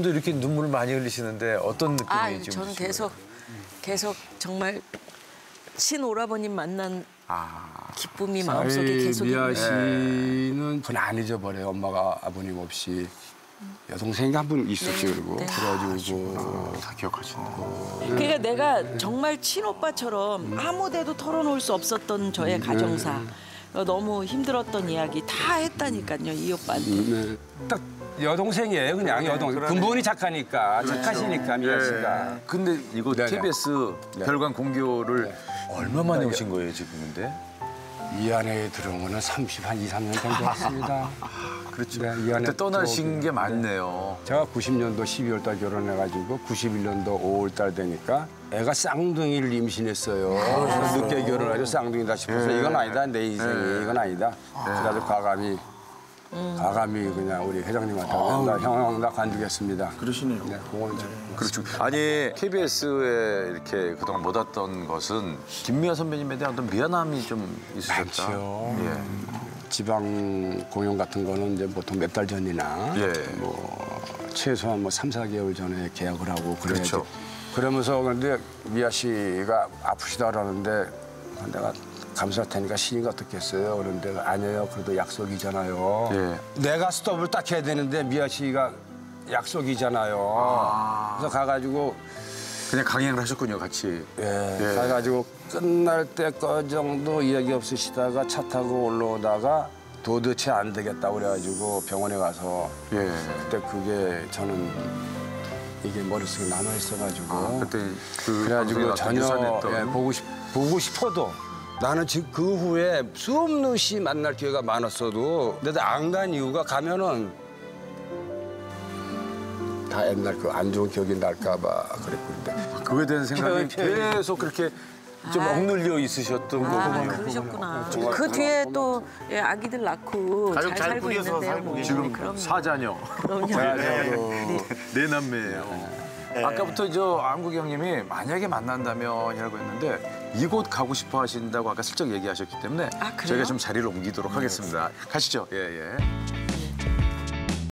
지금도 이렇게 눈물을 많이 흘리시는데 어떤 느낌이 지금 저는 드시는 계속 정말 친오라버님 만난 아. 기쁨이 마음속에 계속 미아 있는. 씨는 그건 안 잊어버려요. 엄마가 아버님 없이 여동생이 한 분 있었지. 그리고 네. 그래가지고 다 기억하시네. 그러니까 내가 정말 친오빠처럼 아무 데도 털어놓을 수 없었던 저의 가정사. 너무 힘들었던 이야기 다 했다니까요, 이 오빠한테. 네. 딱 여동생이에요. 그냥 여동생. 근본이 착하니까. 착하시니까 미아 씨가. 근데 이거 네네. KBS 별관 공교를 얼마 만에 오신 거예요, 지금 근데? 이 안에 들어온 거는 2, 3년 된 것 같습니다. 그렇죠. 네, 이 안에 그때 떠나신 들어오긴- 게 많네요. 제가 90년도 12월 달 결혼해가지고 91년도 5월 달 되니까 애가 쌍둥이를 임신했어요. 그래서 늦게 결혼해서 쌍둥이다 싶어서 이건 아니다, 내 인생이. 이건 아니다. 그래서 과감히 그냥 우리 회장님한테 형, 나 관두겠습니다. 그러시네요. 네, 그거는 좀. 그렇죠. 아니 KBS에 이렇게 그동안 못 왔던 것은 김미아 선배님에 대한 어떤 미안함이 좀 있으셨다. 많죠. 예. 지방 공연 같은 거는 이제 보통 몇 달 전이나 예. 뭐 최소한 뭐 3, 4개월 전에 계약을 하고 그래야지. 그렇죠. 그러면서 근데 미아 씨가 아프시다 그러는데 내가 감사할 테니까 신이가 어떻게 했어요? 그런데 아니에요. 그래도 약속이잖아요. 예. 내가 스톱을 딱 해야 되는데 미아 씨가 약속이잖아요. 그래서 가가지고 그냥 강행을 하셨군요, 같이. 예, 가가지고 끝날 때까정도 이야기 없으시다가 차 타고 올라오다가 도대체 안 되겠다 그래가지고 병원에 가서 예. 그때 그게 저는 이게 머릿속에 남아있어가지고 그때 그 그래가지고 방송에 전혀 나왔던 예, 보고 싶어도 나는 지금 그 후에 수없는 시 만날 기회가 많았어도 근데 안 간 이유가 가면은 다 옛날 그 안 좋은 기억이 날까 봐 그랬고 근데 그거에 대한 생각이 계속 그렇게 좀 억눌려 있으셨던 거군요. 그러셨구나. 그 뒤에 또 아기들 낳고 가족 잘 잘 살고 꾸려서 있는데요. 살고 뭐. 지금 그럼요. 사자녀. 그럼요. 네 남매예요. 아까부터 저 안국이 형님이 만약에 만난다면이라고 했는데 이곳 가고 싶어 하신다고 아까 슬쩍 얘기하셨기 때문에 아, 그래요? 저희가 좀 자리를 옮기도록 하겠습니다. 가시죠. 예, 예.